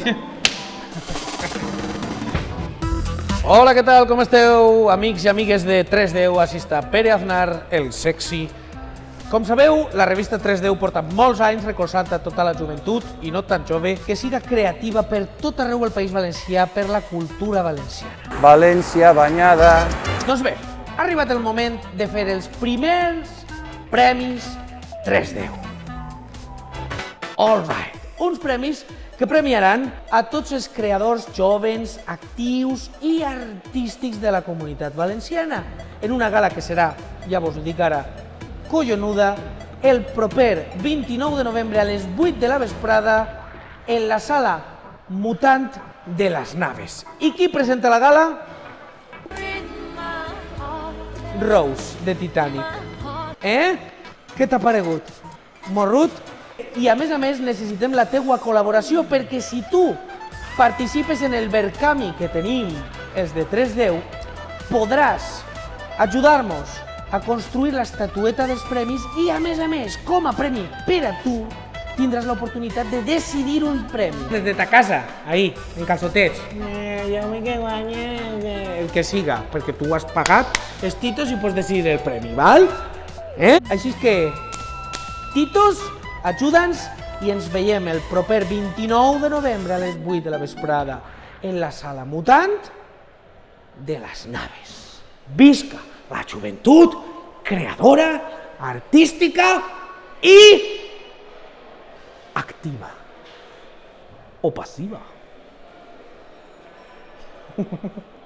Hola, què tal? Com esteu, amics i amigues de 310? Així està Pere Aznar, el sexy. Com sabeu, la revista 310 porta molts anys recolzant a tota la joventut, i no tan jove, que siga creativa per tot arreu del País Valencià per la cultura valenciana. València banyada. Doncs bé, ha arribat el moment de fer els primers premis 310. All right, uns premis que premiaran a tots els creadors joves, actius i artístics de la comunitat valenciana en una gala que serà, ja vos ho dic ara, collonuda, el proper 29 de novembre a les 8 de la vesprada en la sala Mutant de les Naves. I qui presenta la gala? Rose, de Titanic. Què t'ha paregut? Morrut? I a més necessitem la teua col·laboració, perquè si tu participes en el Verkami que tenim els de 310, podràs ajudar-nos a construir l'estatueta dels premis i, a més, com a premi per a tu, tindràs l'oportunitat de decidir un premi. Des de ta casa, ahí, en calçotets. Jo vull que guanyi el que siga, perquè tu has pagat els titos i pots decidir el premi, val? Així que, titos, ajuda'ns i ens veiem el proper 29 de novembre a les 8 de la vesprada en la sala Mutant de les Naves. Visca la joventut creadora, artística i activa o passiva.